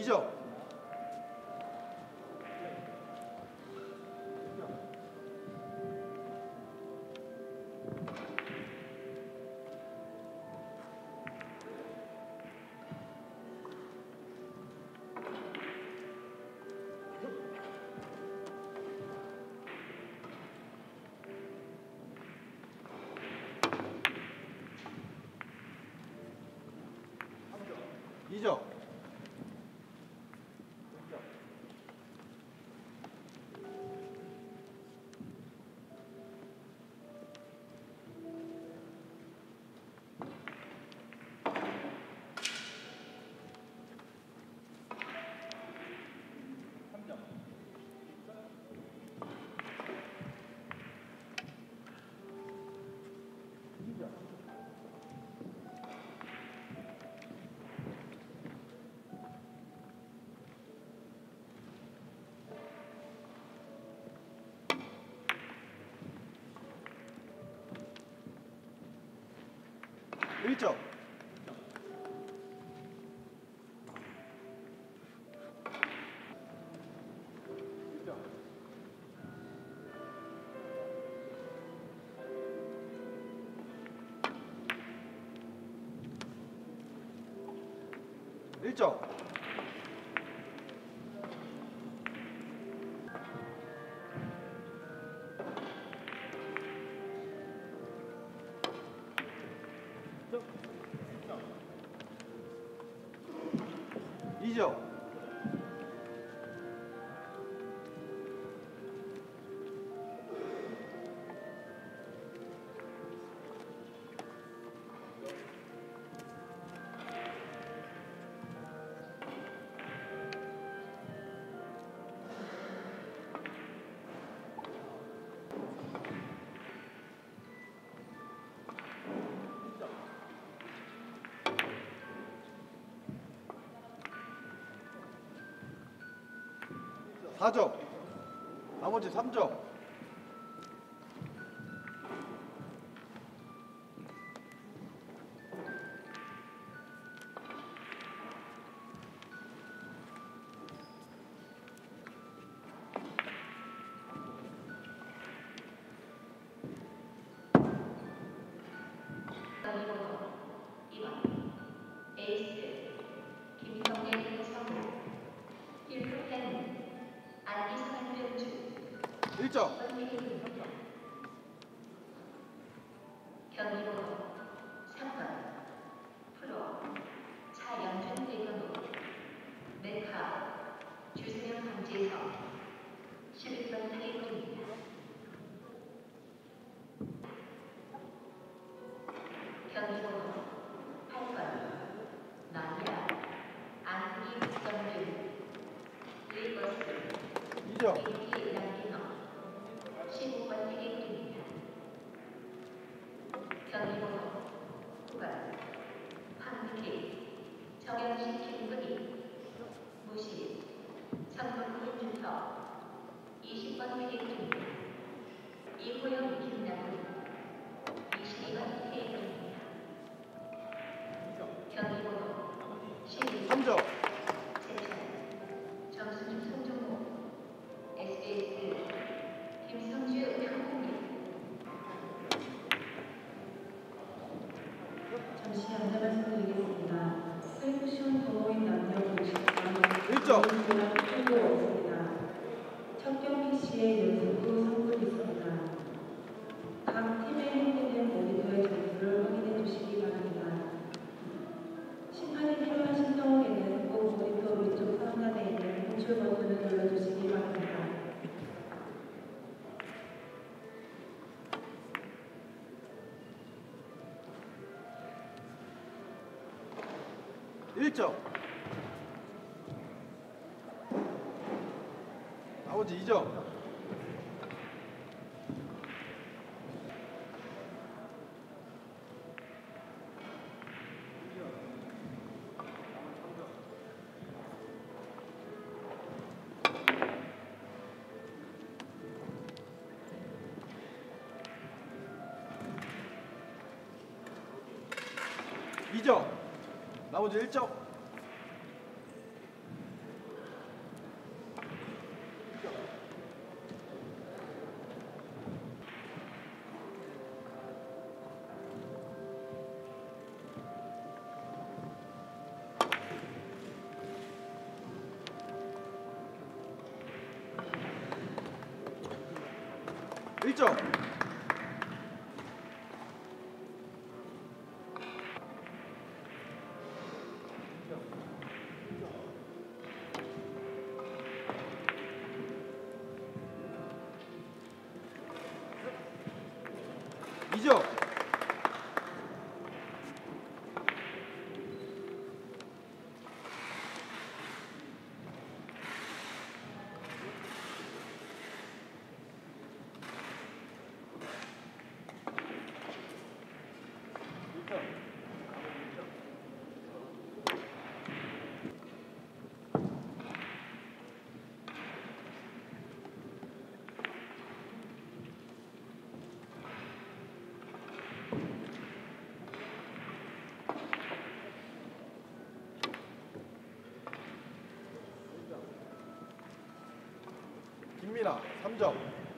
2점. 2점. 1점. 1점. 2점. 4점. 나머지 3점. 2번 에이스 김성애 성우 1루 안기선 병주 1점. 경기번호 3번 프로 차영준 대변호 메카 주세영 강재성 11번 타격입니다. 경기번호 8번 마리아 안기 국정준 리버스 2점. 이기 남기너 15번 타격입니다. 경기번호 9번 황미기 정영식 김근희 무시 전문군 준석 20번 타격입니다. 이호영 김남훈 22번 타격입니다. 경기번호 3점. 제천 정수님 송종호 SBS 김성주 평국님 잠시 안내 말씀드리겠습니다. 셀프시온 동호인 남녀 공식과 1점. 필요 없습니다. 첫 경기 시에 연습 후 성분이 있습니다. 각 팀의 행위는 모니터의 점수를 확인해 주시기 바랍니다. 심판이 필요하신 경우에는 꼭 모니터 위쪽 상단에 있는 호출 버튼을 눌러주시기 바랍니다. 1점. 나머지 2점. 2점. 나머지 1점. 1점. 2점. 김민아 3점.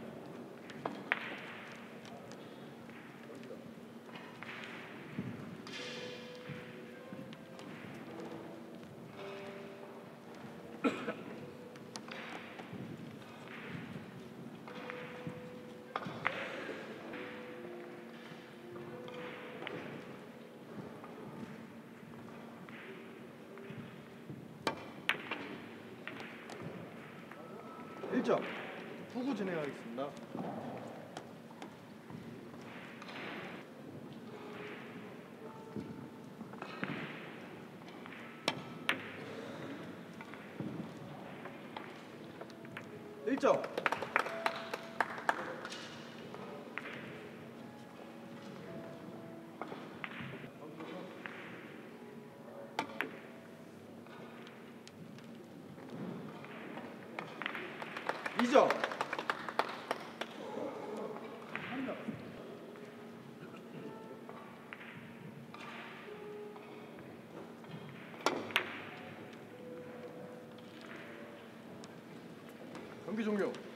1점. 후구 진행하겠습니다. 일점 2점. 경기 종료.